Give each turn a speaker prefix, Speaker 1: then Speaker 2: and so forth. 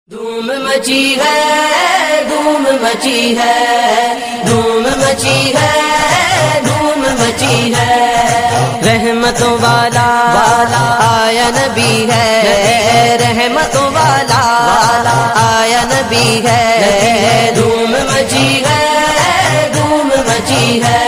Speaker 1: धूम मची है, धूम मची है, धूम मची है, धूम मची है। रहमतों वाला आया नबी है, रहमतों वाला आया नबी है। धूम मची है, धूम मची है।